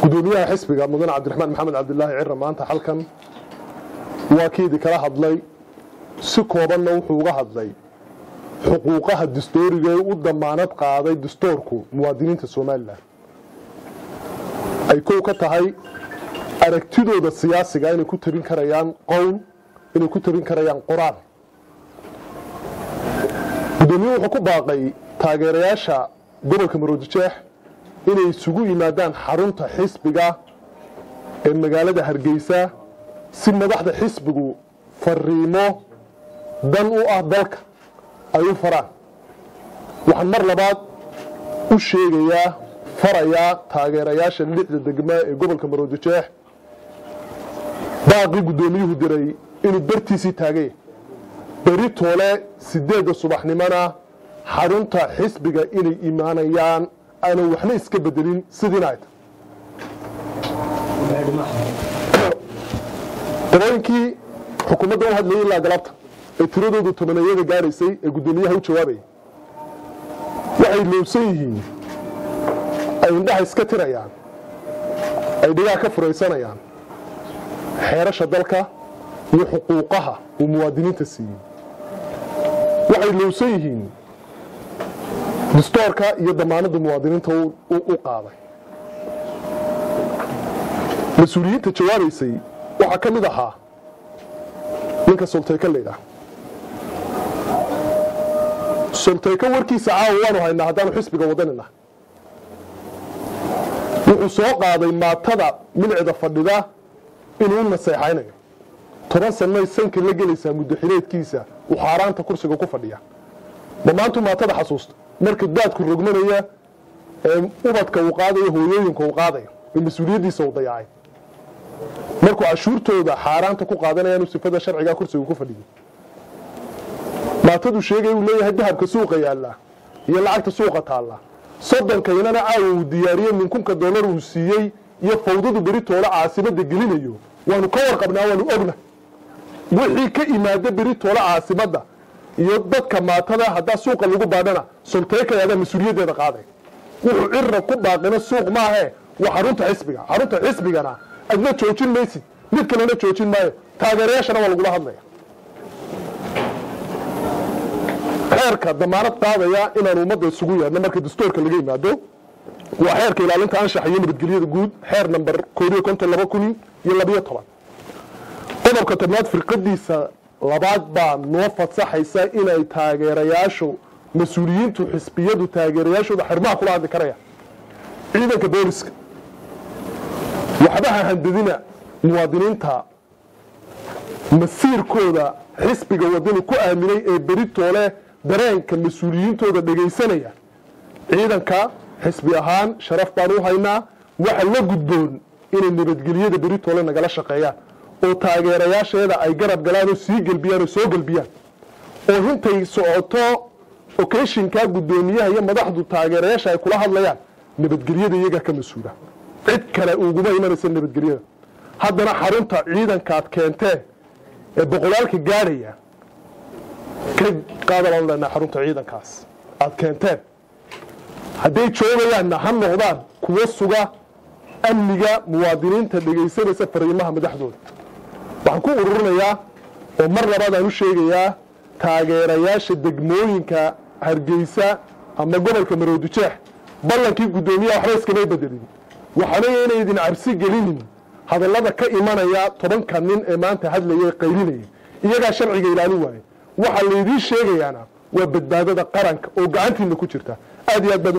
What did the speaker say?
gudoomiyaha xisbiga mudane cabdiraxmaan maxamed cabdilaahi cirra maanta halkan waa keedii kala hadlay si koobanna wuxuu uga hadlay xuquuqaha dastuuriga ee u damaanad qaaday dastuurku muwaadiniinta Soomaaliland ay kow ka tahay aragtidooda siyaasiga inay ku tarin karayaan qowl inay ku tarin karayaan quraan gudoomiyuhu wuxuu ku baaqay taageerayaasha gobolka Maroodijeex inay isugu yimaadaan xarunta xisbiga ee magaalada Hargeysa si madaxda xisbigu fariimo dan u ah dalka ay u faraan waxaan mar labaad u sheegayaa farayaa taageerayaasha lixda degmo ee gobolka Maroodijeex baaqi gudoomiyuhu diray inuu bartiisii taagay bari toole 8 subaxnimana xarunta xisbiga inay imaanayaan أنا وحنا إسكبدلين سدينايت. طبعاً حكومة دولة هذه اللي قلبتها. التردد والتمنيات الجارسي القدومية هو شوابي. وعي لوسيهين. أي عندها إسكترة يعني. أي ديا كفر إنسانة يعني. حيرش الدلكة وحقوقها ومواطنين تسيين. وعي لوسيهين. دستورka iyo damaanada muwaadiniinta uu qaaday mas'uuliyadda jawaabaysay waxa kamid ahaa ninka sultayka leeyahay sultayka warkiisa caawaan waana hadaan xisbiga wadanina wuxuu soo qaaday maatada milcida fadhida inuu naseexaynayo 10 sano sanka la gelaysa muddo xireedkiisa uu xaaraanta kursiga ku fadhiya damaantu maatada xasuusta marka daadku rogmanaya ubadka uu qaadayo hooyooyinka uu qaadayo mas'uuliyadiisa uu dayacay markuu cashuurtooda xaaraanta ku qaadanayaan sifada sharciga kursiga ku fadhiyo maatadu sheegay uu leeyahay dahabka suuqa yaala iyo lacagta suuqa taala soddonka inana uu diyaariyay min $1,000 uu siiyay iyo fawdadu bari toola caasimada gelinayo waanu ka warqabnaa waanu ogna wixii ka imaada bari toola caasimada iyo dadka maatada hadda suuqa lagu baadhana sultayka yaada mas'uuliyadeeda qaaday wuxuu cirra ku baaqina suuq ma aha waa xarunta xisbigana adna joojin maysid mid kalena joojin maayo taageerayaashana waa lagu hadlaya xeerka damaanad qaadaya inaan ummadda isugu yeedno marka dastuurka laga yimaado waa xeerka ilaalinta anshaxa iyo nabadgelyada guud xeer number 15212 qodobka tobnaad firqadiisa labaad baa noo fasaxaysa inay taageerayaashu mas'uuliyiintu xisbiyadu taageerayaashooda xirmaha kula hadli karaya ciidanka booliska waxbaha handadina muwaadiniinta masiirkooda xisbiga wadani ku aaminay ee beritoole dareenka mas'uuliyiintooda dhageysanaya ciidanka xisbi ahaan sharaf baan u haynaa waxa la gudboon inay nabadgelyada beritoole nagala shaqeeyaan oo taageerayaasheeda ay garab galaan oo sii galbiyaan oo soo galbiyaan oo intay socoto occasionka gudoomiyaha iyo madaxdu taageerayaasha ay kula hadlayaan nabadgelyada iyaga ka mas'uula cid kale uguma imanaysa nabadgelyada haddana xarunta ciidankaad keentee ee boqolaalka gaaraya ka qaadalaan lana xarunta ciidankaas aad keenteen hadday joogayaanna ha noqdaan kuwa suga amniga muwaadiniinta dhageysanaysa fariimaha madaxdooda waxaan ku ururinayaa oo mar labaad aan u sheegayaa taageerayaasha degmooyinka Hargeysa ama gobolka Maroodijeex ballankii gudoomiyaha waxba iskama bedelin waxaana inay idin cabsi gelinin hadallada ka imanaya 10 nin ee maanta hadlayay qaylinaya iyaga sharciga ilaalin waayay waxa la idin sheegayaana waa badbaadada qaranka oo gacantiina ku jirta aad iyo aad